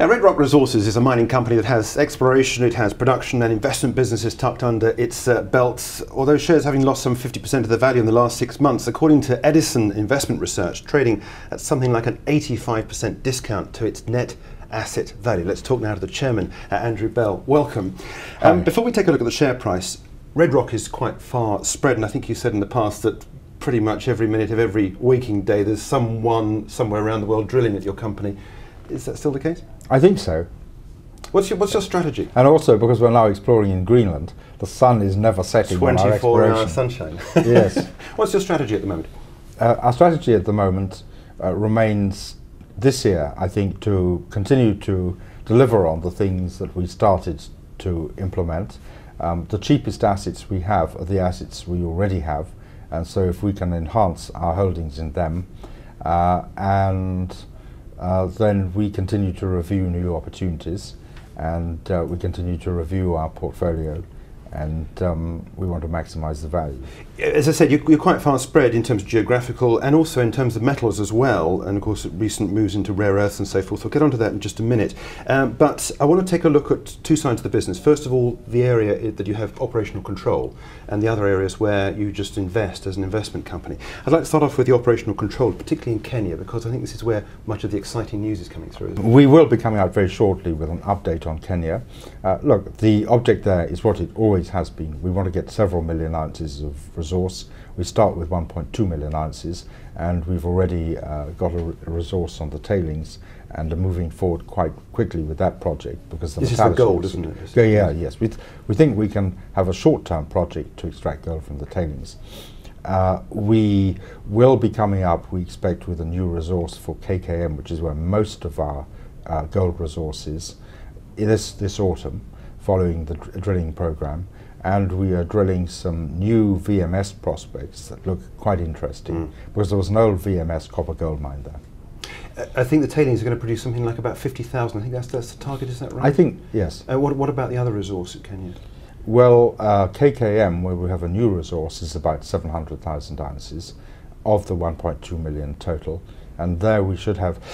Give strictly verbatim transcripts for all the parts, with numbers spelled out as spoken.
Now, Red Rock Resources is a mining company that has exploration, it has production and investment businesses tucked under its uh, belts, although shares having lost some fifty percent of their value in the last six months, according to Edison Investment Research, trading at something like an eighty-five percent discount to its net asset value. Let's talk now to the chairman, uh, Andrew Bell. Welcome. Um, before we take a look at the share price, Red Rock is quite far spread, and I think you said in the past that pretty much every minute of every waking day there's someone somewhere around the world drilling at your company. Is that still the case? I think so. What's your, what's your strategy? And also, because we're now exploring in Greenland, the sun is never setting on our twenty-four hour exploration. sunshine. Yes. What's your strategy at the moment? Uh, our strategy at the moment uh, remains this year, I think, to continue to deliver on the things that we started to implement. Um, the cheapest assets we have are the assets we already have, and so if we can enhance our holdings in them, uh, and uh, then we continue to review new opportunities, and uh, we continue to review our portfolio, and um, we want to maximize the value. As I said, you're, you're quite far spread in terms of geographical and also in terms of metals as well, and of course recent moves into rare earths and so forth. We'll get onto that in just a minute. Um, but I want to take a look at two sides of the business. First of all, the area that you have operational control, and the other areas where you just invest as an investment company. I'd like to start off with the operational control, particularly in Kenya, because I think this is where much of the exciting news is coming through. Isn't it? We will be coming out very shortly with an update on Kenya. Uh, look, the object there is what it always has been. We want to get several million ounces of resource. We start with one point two million ounces, and we've already uh, got a, re a resource on the tailings, and are moving forward quite quickly with that project because the this is for gold, isn't it? Yeah, yeah, yes. We th we think we can have a short-term project to extract gold from the tailings. Uh, we will be coming up, we expect, with a new resource for K K M, which is where most of our uh, gold resource is, this this autumn, following the dr drilling program. And we are drilling some new V M S prospects that look quite interesting, mm. because there was an old V M S copper gold mine there. Uh, I think the tailings are going to produce something like about fifty thousand. I think that's, that's the target, is that right? I think, yes. Uh, what, what about the other resource at Kenya? Well, uh, K K M, where we have a new resource, is about seven hundred thousand ounces of the one point two million total. And there we should have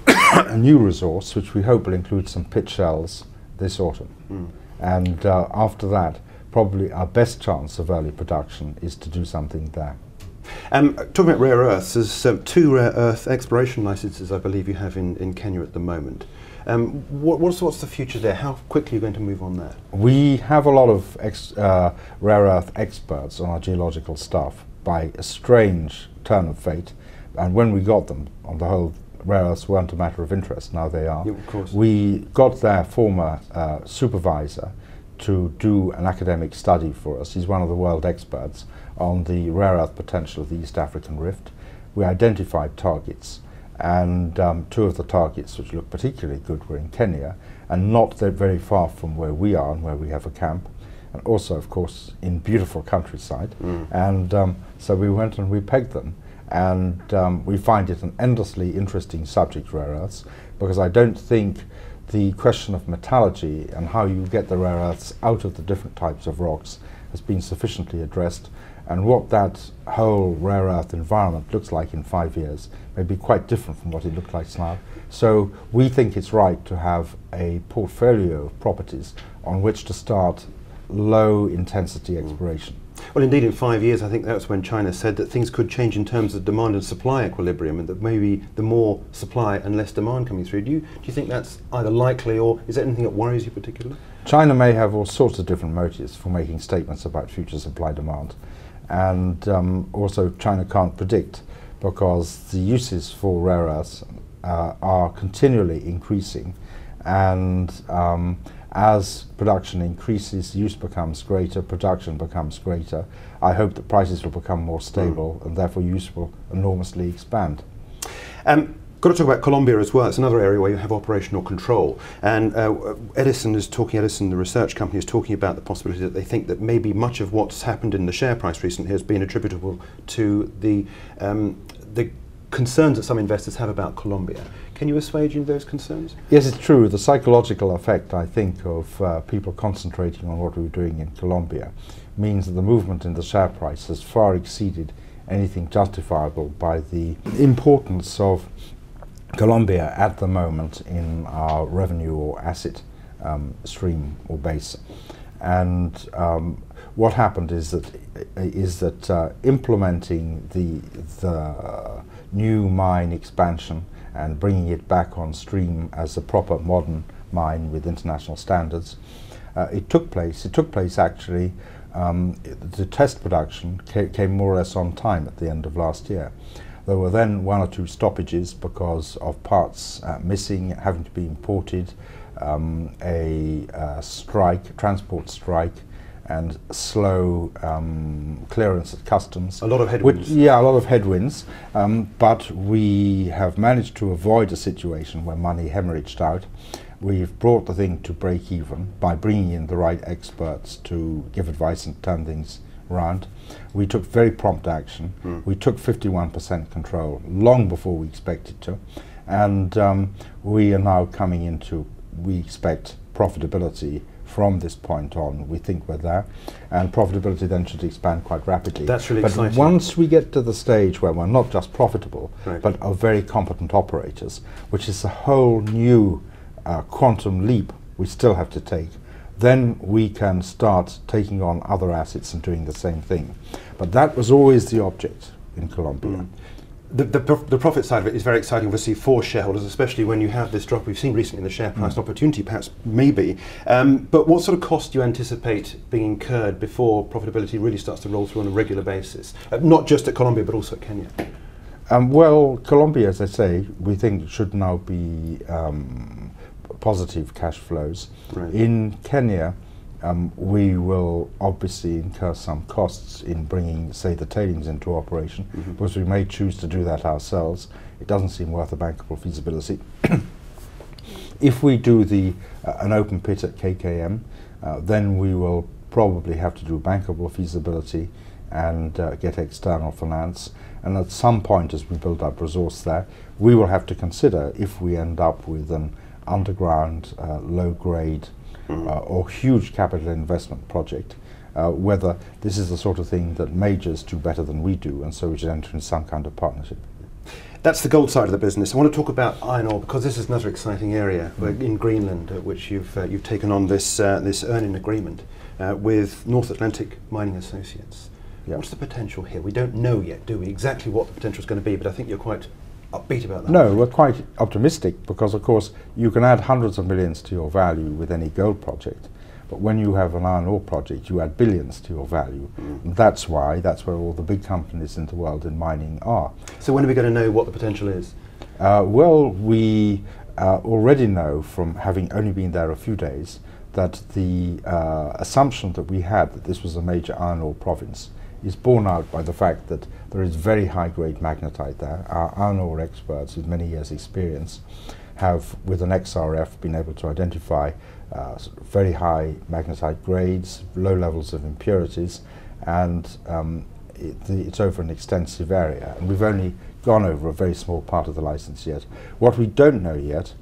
a new resource, which we hope will include some pit shells this autumn. Mm. And uh, after that, probably our best chance of early production is to do something there. Um, talking about rare earths, there's um, two rare earth exploration licenses I believe you have in, in Kenya at the moment. Um, what, what's, what's the future there? How quickly are you going to move on that? We have a lot of ex uh, rare earth experts on our geological staff by a strange turn of fate, and when we got them, on the whole, rare earths weren't a matter of interest. Now they are. Yeah, of course. We got their former uh, supervisor to do an academic study for us. He's one of the world experts on the rare earth potential of the East African Rift. We identified targets, and um, two of the targets which look particularly good were in Kenya, and not that very far from where we are and where we have a camp, and also, of course, in beautiful countryside. Mm. And um, so we went and we pegged them, and um, we find it an endlessly interesting subject, rare earths, because I don't think the question of metallurgy and how you get the rare earths out of the different types of rocks has been sufficiently addressed, and what that whole rare earth environment looks like in five years may be quite different from what it looked like now. So we think it's right to have a portfolio of properties on which to start low intensity exploration. Well, indeed, in five years, I think that's when China said that things could change in terms of demand and supply equilibrium, and that maybe the more supply and less demand coming through. Do you, do you think that's either likely, or is there anything that worries you particularly? China may have all sorts of different motives for making statements about future supply demand, and um, also China can't predict, because the uses for rare earths uh, are continually increasing, and um, as production increases, use becomes greater, production becomes greater. I hope that prices will become more stable, mm. and therefore use will enormously expand. Um, got to talk about Colombia as well. It's another area where you have operational control. And uh, Edison is talking, Edison, the research company, is talking about the possibility that they think that maybe much of what's happened in the share price recently has been attributable to the, um, the concerns that some investors have about Colombia. Can you assuage those concerns? Yes, it's true. The psychological effect, I think, of uh, people concentrating on what we were doing in Colombia means that the movement in the share price has far exceeded anything justifiable by the importance of Colombia at the moment in our revenue or asset um, stream or base. And um, what happened is that is that uh, implementing the the new mine expansion and bringing it back on stream as a proper modern mine with international standards, uh, it took place. It took place actually. Um, the test production ca came more or less on time at the end of last year. There were then one or two stoppages because of parts uh, missing, having to be imported, um, a uh, strike, transport strike, and slow um, clearance at customs. A lot of headwinds. Which, yeah, a lot of headwinds. Um, but we have managed to avoid a situation where money hemorrhaged out. We've brought the thing to break even by bringing in the right experts to give advice and turn things around. We took very prompt action. Mm. We took fifty-one percent control long before we expected to. And um, we are now coming into, we expect profitability from this point on. We think we're there, and profitability then should expand quite rapidly. That's really but exciting. Once we get to the stage where we're not just profitable, right, but are very competent operators, which is a whole new uh, quantum leap we still have to take, then we can start taking on other assets and doing the same thing. But that was always the object in Colombia. Mm. The, the, prof the profit side of it is very exciting, obviously, for shareholders, especially when you have this drop we've seen recently in the share price. Mm. Opportunity, perhaps, maybe. Um, but what sort of cost do you anticipate being incurred before profitability really starts to roll through on a regular basis? Uh, not just at Colombia, but also at Kenya. Um, well, Colombia, as I say, we think should now be um, positive cash flows. Right. In Kenya, Um, we will obviously incur some costs in bringing, say, the tailings into operation, mm-hmm, because we may choose to do that ourselves. It doesn't seem worth a bankable feasibility. If we do the uh, an open pit at K K M, uh, then we will probably have to do bankable feasibility and uh, get external finance. And at some point, as we build up resource there, we will have to consider if we end up with an underground, uh, low-grade, Uh, or huge capital investment project, uh, whether this is the sort of thing that majors do better than we do, and so we should enter in some kind of partnership. That's the gold side of the business. I want to talk about iron ore, because this is another exciting area mm. in Greenland, uh, which you've uh, you've taken on this uh, this earning agreement uh, with North Atlantic Mining Associates. Yep. What's the potential here? We don't know yet, do we, exactly what the potential is going to be, but I think you're quite upbeat about that. No, we're quite optimistic, because of course you can add hundreds of millions to your value with any gold project, but when you have an iron ore project you add billions to your value. Mm. And that's why, that's where all the big companies in the world in mining are. So when are we going to know what the potential is? Uh, well, we uh, already know from having only been there a few days that the uh, assumption that we had that this was a major iron ore province is borne out by the fact that there is very high-grade magnetite there. Our iron ore experts with many years' experience have, with an X R F, been able to identify uh, sort of very high magnetite grades, low levels of impurities, and um, it, the, it's over an extensive area. And we've only gone over a very small part of the license yet. What we don't know yet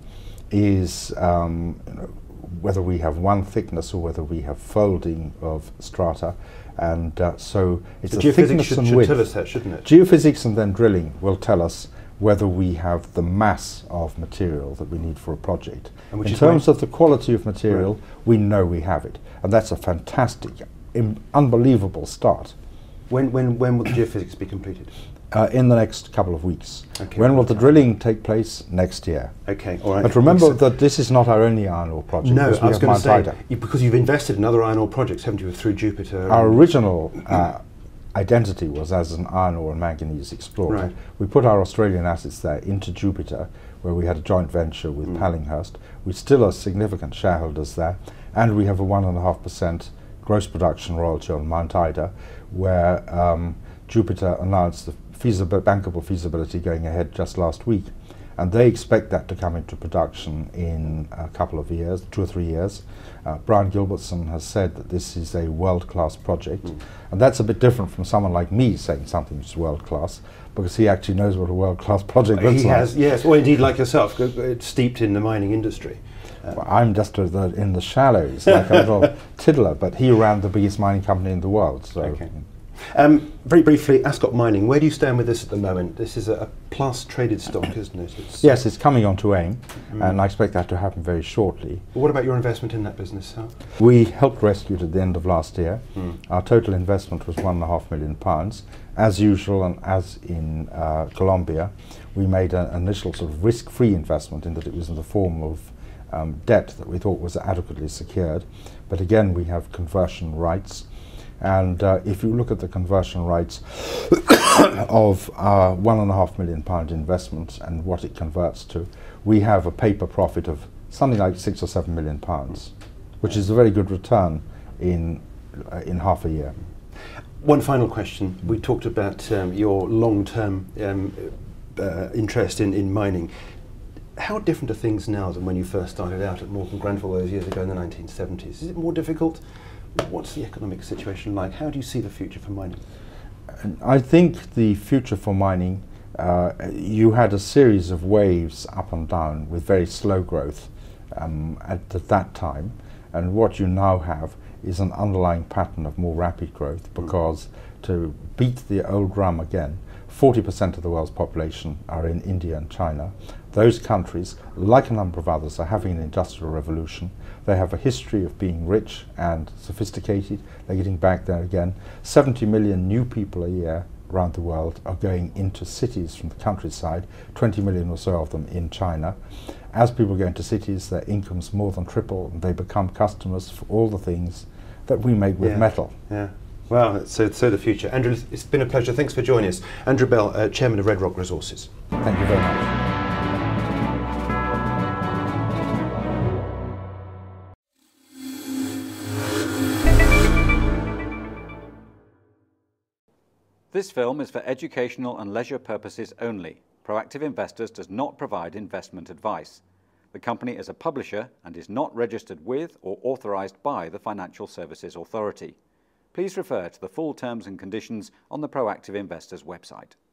is um, you know, whether we have one thickness or whether we have folding of strata. And uh, so it's the a geophysics thickness should, and should width. tell us that, shouldn't it? Geophysics and then drilling will tell us whether we have the mass of material that we need for a project. And which in is terms of the quality of material, right, we know we have it. And that's a fantastic, im unbelievable start. When, when, when will the geophysics be completed? Uh, in the next couple of weeks. Okay. When will the drilling take place? Next year. Okay, all right. But remember that this is not our only iron ore project. No, I was going to say, Ida. you, because you've invested in other iron ore projects, haven't you, through Jupiter? Our original uh, identity was as an iron ore and manganese explorer. Right. We put our Australian assets there into Jupiter, where we had a joint venture with mm. Pallinghurst. We still are significant shareholders there, and we have a one and a half percent gross production royalty on Mount Ida, where um, Jupiter announced the feasible, bankable feasibility going ahead just last week, and they expect that to come into production in a couple of years, two or three years. Uh, Brian Gilbertson has said that this is a world-class project, mm. and that's a bit different from someone like me saying something which is world-class, because he actually knows what a world-class project looks like. He has, yes, or indeed like yourself, steeped in the mining industry. Uh, well, I'm just uh, the, in the shallows, like a little tiddler, but he ran the biggest mining company in the world. So. Okay. Um, very briefly, Ascot Mining, where do you stand with this at the moment? This is a, a plus traded stock, isn't it? It's yes, it's coming onto AIM, mm. and I expect that to happen very shortly. Well, what about your investment in that business? Huh? We helped rescue it at the end of last year. Mm. Our total investment was one and a half million pounds. As usual, and as in uh, Colombia, we made an initial sort of risk-free investment in that it was in the form of um, debt that we thought was adequately secured. But again, we have conversion rights. And uh, if you look at the conversion rights of our one and a half million pound investment and what it converts to, we have a paper profit of something like six or seven million pounds, which is a very good return in uh, in half a year. One final question. We talked about um, your long-term um, uh, interest in, in mining. How different are things now than when you first started out at Morgan Grenfell those years ago in the nineteen seventies? Is it more difficult? What's the economic situation like? How do you see the future for mining? I think the future for mining, uh, you had a series of waves up and down with very slow growth um, at th that time, and what you now have is an underlying pattern of more rapid growth, because mm. to beat the old drum again, forty percent of the world's population are in India and China. Those countries, like a number of others, are having an industrial revolution. They have a history of being rich and sophisticated. They're getting back there again. seventy million new people a year around the world are going into cities from the countryside, twenty million or so of them in China. As people go into cities, their incomes more than triple, and they become customers for all the things that we make with yeah. metal. Yeah. Well, so, so the future. Andrew, it's been a pleasure. Thanks for joining us. Andrew Bell, uh, Chairman of Red Rock Resources. Thank you very much. This film is for educational and leisure purposes only. Proactive Investors does not provide investment advice. The company is a publisher and is not registered with or authorized by the Financial Services Authority. Please refer to the full terms and conditions on the Proactive Investors website.